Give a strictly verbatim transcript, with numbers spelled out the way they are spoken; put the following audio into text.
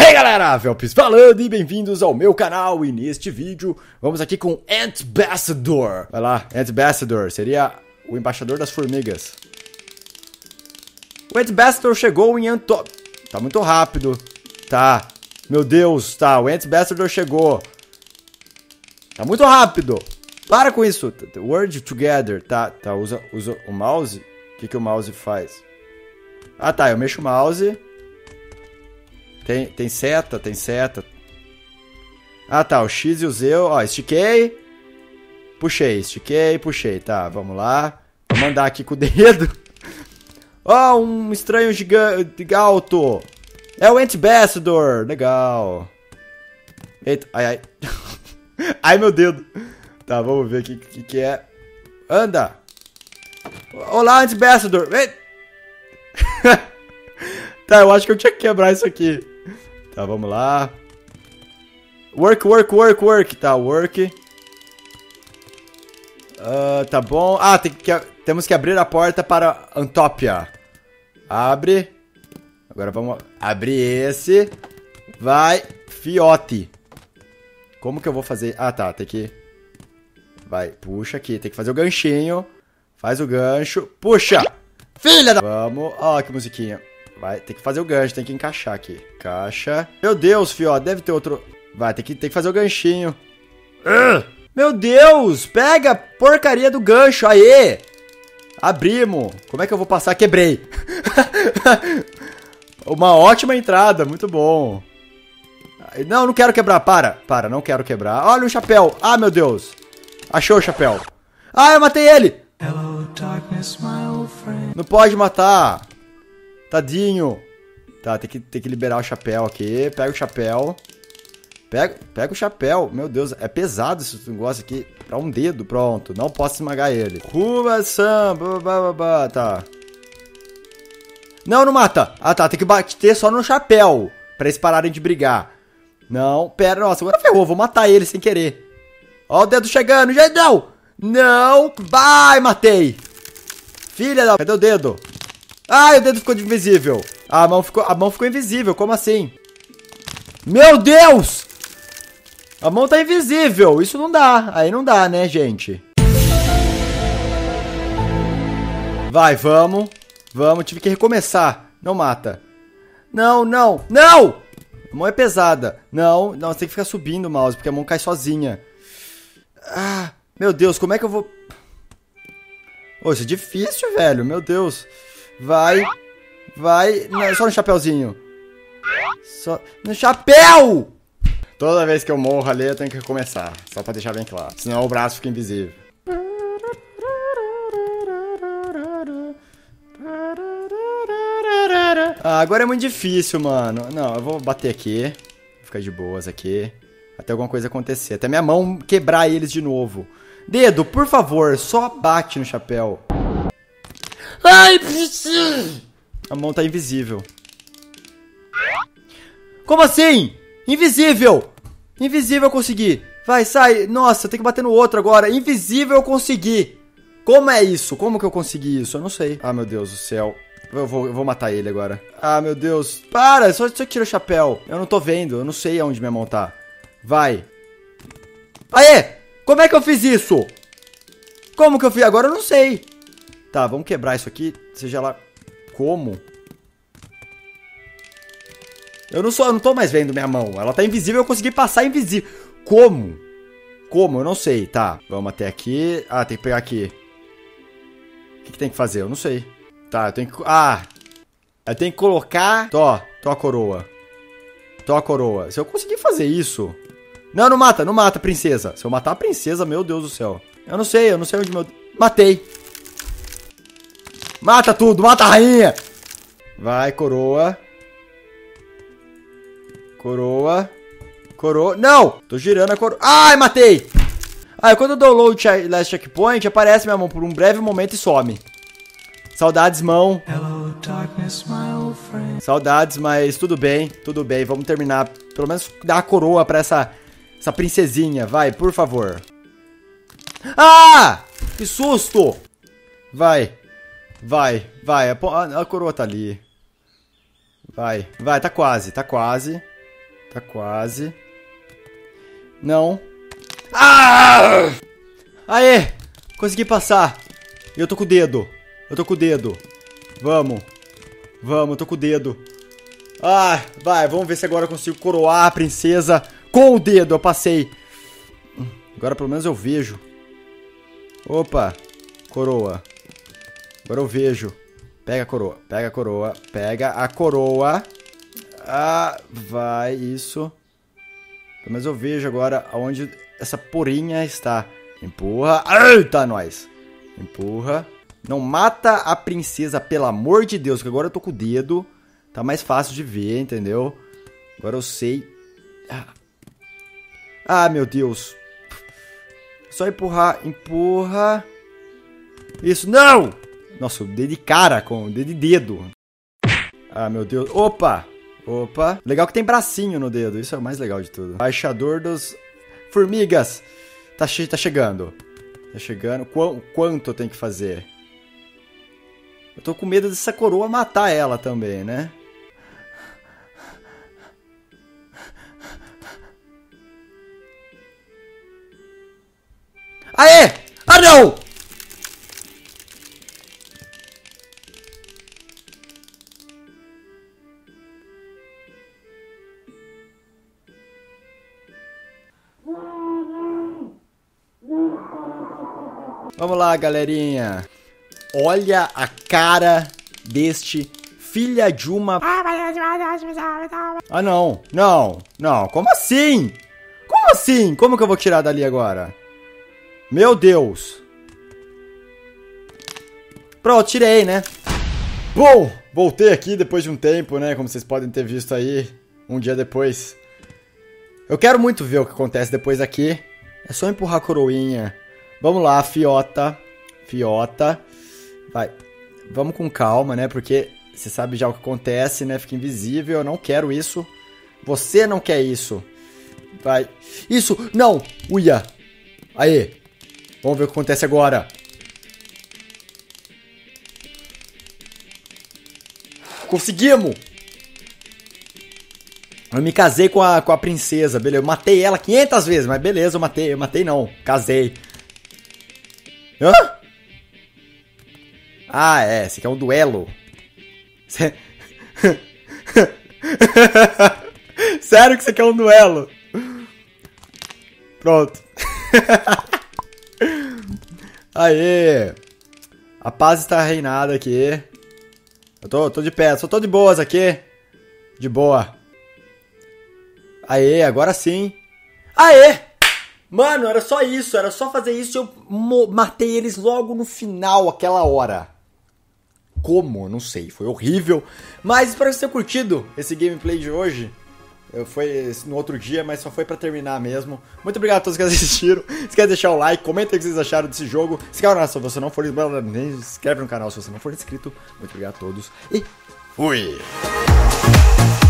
Hey galera, Velpis falando e bem-vindos ao meu canal. E neste vídeo vamos aqui com Antbassador. Vai lá, Antbassador, seria o embaixador das formigas. O Antbassador chegou em Antop... Tá muito rápido. Tá, meu Deus, tá, o Antbassador chegou. Tá muito rápido. Para com isso. Word together, tá, tá, usa, usa o mouse. O que que o mouse faz? Ah tá, eu mexo o mouse. Tem, tem seta, tem seta. Ah tá, o X e o Z, ó, estiquei. Puxei, estiquei, puxei, tá, vamos lá. Vou mandar aqui com o dedo. Ó, oh, um estranho gigante, alto. É o Antbassador, legal. Eita, ai, ai. Ai, meu dedo. Tá, vamos ver o que, que que é. Anda. Olá, Antbassador. Tá, eu acho que eu tinha que quebrar isso aqui. Tá, vamos lá. Work, work, work, work. Tá, work. Uh, tá bom. Ah, tem que, temos que abrir a porta para Antopia. Abre. Agora vamos abrir esse. Vai, fiote. Como que eu vou fazer? Ah, tá, tem que... Vai, puxa aqui. Tem que fazer o ganchinho. Faz o gancho. Puxa! Filha da... Vamos. Ó, que musiquinha. Vai, tem que fazer o gancho, tem que encaixar aqui. Encaixa. Meu Deus, fio, deve ter outro... Vai, tem que, tem que fazer o ganchinho. Uh! Meu Deus, pega a porcaria do gancho, aê! Abrimos. Como é que eu vou passar? Quebrei. Uma ótima entrada, muito bom. Não, não quero quebrar, para. Para, não quero quebrar. Olha o chapéu. Ah, meu Deus. Achou o chapéu. Ah, eu matei ele. Hello, darkness, my old friend. Não pode matar. Tadinho. Tá, tem que, tem que liberar o chapéu aqui. Pega o chapéu. Pega, pega o chapéu. Meu Deus, é pesado esse negócio aqui. Pra um dedo, pronto. Não posso esmagar ele. Ruba-san. Tá. Não, não mata. Ah, tá. Tem que bater só no chapéu. Pra eles pararem de brigar. Não, pera. Nossa, agora ferrou. Vou matar ele sem querer. Ó o dedo chegando. Não. Não. Vai, matei. Filha da... Cadê o dedo? Ah, o dedo ficou invisível. A mão ficou, a mão ficou invisível, como assim? Meu Deus! A mão tá invisível, isso não dá. Aí não dá, né, gente? Vai, vamos. Vamos, tive que recomeçar. Não mata. Não, não, não! A mão é pesada. Não, não, você tem que ficar subindo o mouse, porque a mão cai sozinha. Ah, meu Deus, como é que eu vou... Ô, isso é difícil, velho, meu Deus. Vai, vai, não, só no chapéuzinho. Só no chapéu! Toda vez que eu morro ali, eu tenho que recomeçar. Só pra deixar bem claro. Senão o braço fica invisível. Ah, agora é muito difícil, mano. Não, eu vou bater aqui. Vou ficar de boas aqui. Até alguma coisa acontecer. Até minha mão quebrar eles de novo. Dedo, por favor, só bate no chapéu. Ai, a mão tá invisível. Como assim? Invisível! Invisível eu consegui. Vai, sai. Nossa, tem que bater no outro agora. Invisível eu consegui. Como é isso? Como que eu consegui isso? Eu não sei. Ah, meu Deus do céu. Eu vou, eu vou matar ele agora. Ah, meu Deus. Para, só, só tira o chapéu. Eu não tô vendo, eu não sei aonde minha mão tá. Vai. Aê! Como é que eu fiz isso? Como que eu fiz? Agora eu não sei. Tá, vamos quebrar isso aqui, seja lá como. Eu não sou, eu não tô mais vendo minha mão. Ela tá invisível, eu consegui passar invisível. Como? Como? Eu não sei. Tá, vamos até aqui. Ah, tem que pegar aqui. O que, que tem que fazer? Eu não sei. Tá, eu tenho que... Ah! Eu tenho que colocar... Tó, tó a coroa. Tó a coroa. Se eu conseguir fazer isso... Não, não mata, não mata, princesa. Se eu matar a princesa, meu Deus do céu. Eu não sei, eu não sei onde meu... Matei. Mata tudo, mata a rainha. Vai, coroa. Coroa. Coroa. Não! Tô girando a coroa. Ai, matei! Ah, quando eu dou load last checkpoint, aparece minha mão por um breve momento e some. Saudades, mão. Hello, darkness, my old friend. Saudades, mas tudo bem, tudo bem. Vamos terminar. Pelo menos dar a coroa pra essa, essa princesinha. Vai, por favor. Ah! Que susto! Vai. Vai, vai. A, a, a coroa tá ali. Vai, vai, tá quase, tá quase. Tá quase. Não. Ah! Aê! Consegui passar. Eu tô com o dedo. Eu tô com o dedo. Vamos. Vamos, eu tô com o dedo. Ah, vai, vamos ver se agora eu consigo coroar a princesa com o dedo. Eu passei. Agora pelo menos eu vejo. Opa. Coroa. Agora eu vejo. Pega a coroa. Pega a coroa. Pega a coroa. Ah, vai, isso. Pelo menos eu vejo agora aonde essa porinha está. Empurra. Eita, nós. Empurra. Não mata a princesa, pelo amor de Deus, que agora eu tô com o dedo. Tá mais fácil de ver, entendeu? Agora eu sei. Ah, ah meu Deus. Só empurrar. Empurra. Isso, não! Nossa, o dedo de cara com o dedo de dedo. Ah, meu Deus. Opa! Opa. Legal que tem bracinho no dedo. Isso é o mais legal de tudo. Baixador dos formigas. Tá, che tá chegando. Tá chegando. Qu quanto eu tenho que fazer? Eu tô com medo dessa coroa matar ela também, né? Aê! Ah, não! Vamos lá, galerinha. Olha a cara deste filha de uma... Ah, não. Não. Não. Como assim? Como assim? Como que eu vou tirar dali agora? Meu Deus. Pronto, tirei, né? Bom, voltei aqui depois de um tempo, né? Como vocês podem ter visto aí, um dia depois. Eu quero muito ver o que acontece depois aqui. É só empurrar a coroinha. Vamos lá, fiota. Fiota. Vai. Vamos com calma, né? Porque você sabe já o que acontece, né? Fica invisível. Eu não quero isso. Você não quer isso. Vai. Isso! Não! Uia! Aê! Vamos ver o que acontece agora. Conseguimos! Eu me casei com a, com a princesa, beleza. Eu matei ela quinhentas vezes, mas beleza, eu matei. Eu matei não, casei. Hã? Ah, é, esse aqui é um duelo. Sério que isso aqui é um duelo? Pronto. Aê. A paz está reinada aqui. Eu tô, tô de pé, só tô de boas aqui. De boa. Aê, agora sim. Aê! Mano, era só isso, era só fazer isso e eu matei eles logo no final, aquela hora. Como? Não sei, foi horrível. Mas espero que vocês tenham curtido esse gameplay de hoje. Eu foi no outro dia, mas só foi pra terminar mesmo. Muito obrigado a todos que assistiram. Se quer deixar o like, comenta o que vocês acharam desse jogo. Se inscreve no canal se você não for inscreve no canal se você não for inscrito. Muito obrigado a todos e fui!